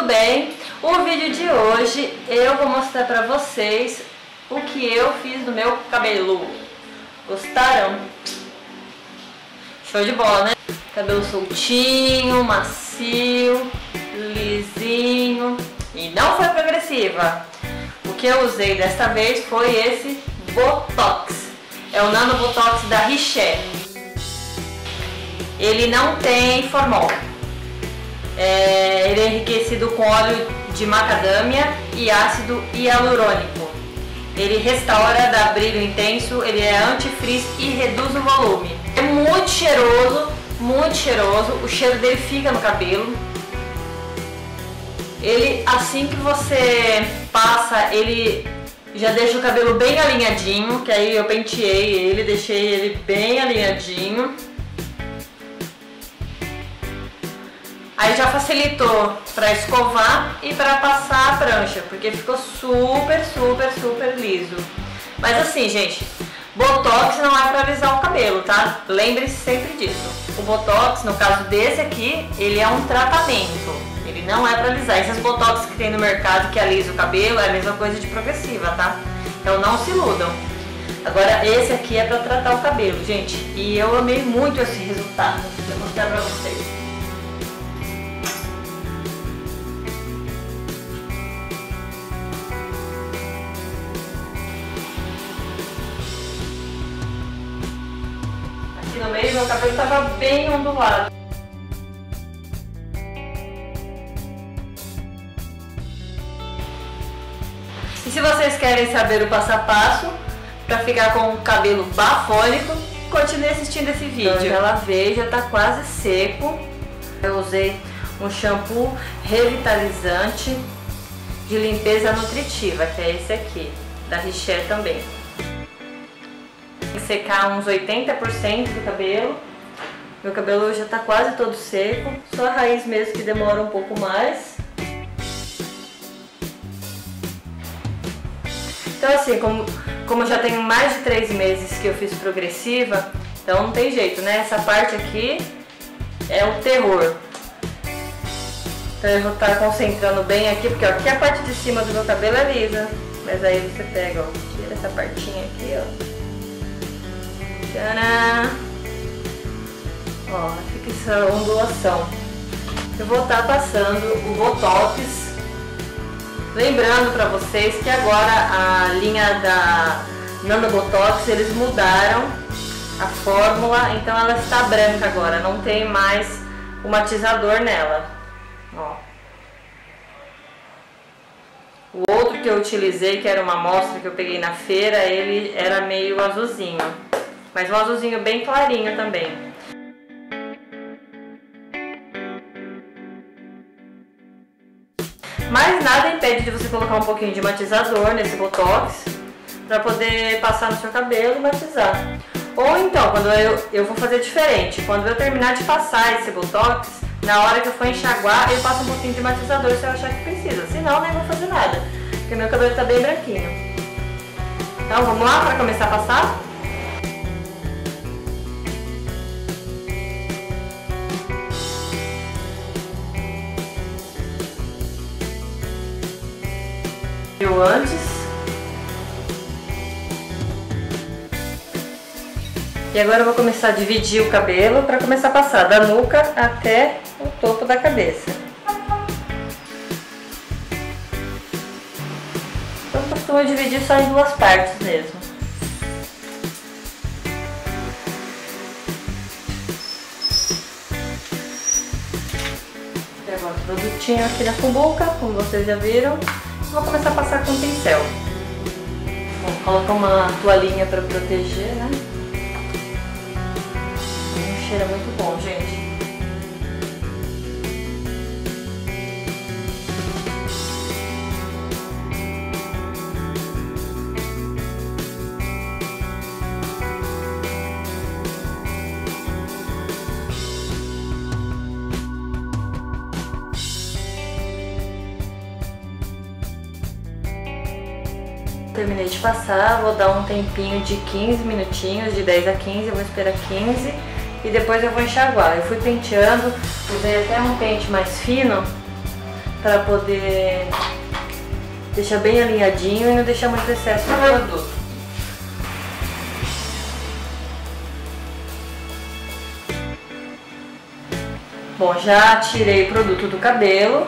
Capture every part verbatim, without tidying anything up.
bem? O vídeo de hoje eu vou mostrar pra vocês o que eu fiz no meu cabelo. Gostaram? Show de bola, né? Cabelo soltinho, macio, lisinho e não foi progressiva. O que eu usei desta vez foi esse Botox. É o Nano Botox da Richet. Ele não tem formol. É, ele é enriquecido com óleo de macadâmia e ácido hialurônico. Ele restaura, dá brilho intenso, ele é anti-frizz e reduz o volume. É muito cheiroso, muito cheiroso. O cheiro dele fica no cabelo. Ele, assim que você passa, ele já deixa o cabelo bem alinhadinho, que aí eu penteei ele, deixei ele bem alinhadinho. Aí já facilitou para escovar e para passar a prancha, porque ficou super, super, super liso. Mas assim, gente, Botox não é para alisar o cabelo, tá? Lembre-se sempre disso. O Botox, no caso desse aqui, ele é um tratamento. Ele não é para alisar. Esses Botox que tem no mercado que alisa o cabelo é a mesma coisa de progressiva, tá? Então não se iludam. Agora esse aqui é para tratar o cabelo, gente. E eu amei muito esse resultado. Vou mostrar para vocês. Aqui no meio meu cabelo estava bem ondulado. E se vocês querem saber o passo a passo para ficar com o cabelo bafônico, continue assistindo esse vídeo. Então, já lavei, já está quase seco. Eu usei um shampoo revitalizante de limpeza nutritiva, que é esse aqui, da Richet também. Tem que secar uns oitenta por cento do cabelo. Meu cabelo já está quase todo seco, só a raiz mesmo que demora um pouco mais. Então assim, como, como já tem mais de três meses que eu fiz progressiva, então não tem jeito, né? Essa parte aqui é o terror. Então eu vou estar concentrando bem aqui, porque ó, aqui a parte de cima do meu cabelo é lisa. Mas aí você pega, ó, tira essa partinha aqui, ó. Tcharam! Ó, fica essa ondulação. Eu vou estar passando o Botox. Lembrando para vocês que agora a linha da Nano Botox, eles mudaram a fórmula, então ela está branca agora, não tem mais o matizador nela. Ó. O outro que eu utilizei, que era uma amostra que eu peguei na feira, ele era meio azulzinho, mas um azulzinho bem clarinho também. Mas nada impede de você colocar um pouquinho de matizador nesse Botox para poder passar no seu cabelo e matizar. Ou então, quando eu, eu vou fazer diferente, quando eu terminar de passar esse Botox, na hora que eu for enxaguar, eu passo um pouquinho de matizador se eu achar que precisa. Senão, nem vou fazer nada, porque meu cabelo está bem branquinho. Então, vamos lá para começar a passar? Eu antes. E agora eu vou começar a dividir o cabelo para começar a passar da nuca até o topo da cabeça. Eu costumo dividir só em duas partes mesmo. E agora o produtinho aqui na cumbuca, como vocês já viram. Vou começar a passar com o pincel. Vou colocar uma toalhinha para proteger, né? O cheiro é muito bom, gente. Terminei de passar, vou dar um tempinho de quinze minutinhos, de dez a quinze, eu vou esperar quinze e depois eu vou enxaguar. Eu fui penteando, usei até um pente mais fino para poder deixar bem alinhadinho e não deixar muito excesso no produto. Bom, já tirei o produto do cabelo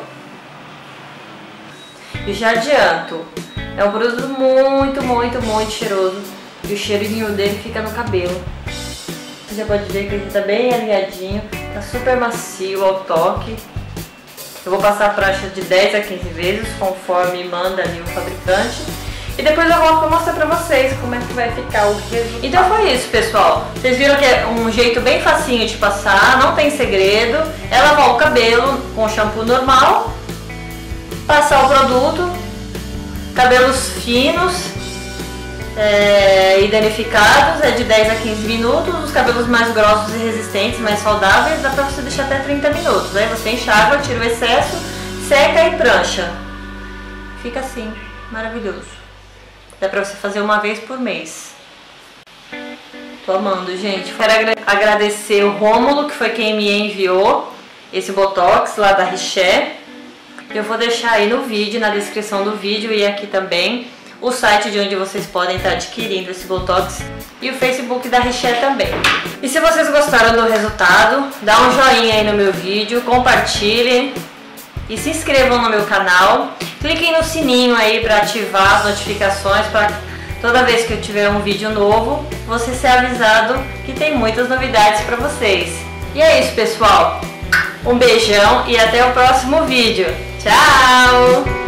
e já adianto, é um produto muito, muito, muito cheiroso e o cheirinho dele fica no cabelo. Você já pode ver que ele tá bem alinhadinho, tá super macio ao toque. Eu vou passar a prancha de dez a quinze vezes, conforme manda ali o fabricante. E depois eu volto pra mostrar pra vocês como é que vai ficar o resultado. Então foi isso, pessoal. Vocês viram que é um jeito bem facinho de passar, não tem segredo. É lavar o cabelo com shampoo normal, passar o produto, cabelos finos é, e danificados é de dez a quinze minutos. Os cabelos mais grossos e resistentes, mais saudáveis, dá pra você deixar até trinta minutos. Aí você enxágua, tira o excesso, seca e prancha. Fica assim, maravilhoso. Dá pra você fazer uma vez por mês. Tô amando, gente. Quero agra agradecer o Rômulo, que foi quem me enviou esse Botox lá da Richet. Eu vou deixar aí no vídeo, na descrição do vídeo e aqui também o site de onde vocês podem estar adquirindo esse Botox e o Facebook da Richet também. E se vocês gostaram do resultado, dá um joinha aí no meu vídeo, compartilhem e se inscrevam no meu canal. Cliquem no sininho aí para ativar as notificações, para toda vez que eu tiver um vídeo novo, você ser avisado que tem muitas novidades para vocês. E é isso, pessoal. Um beijão e até o próximo vídeo. Tchau!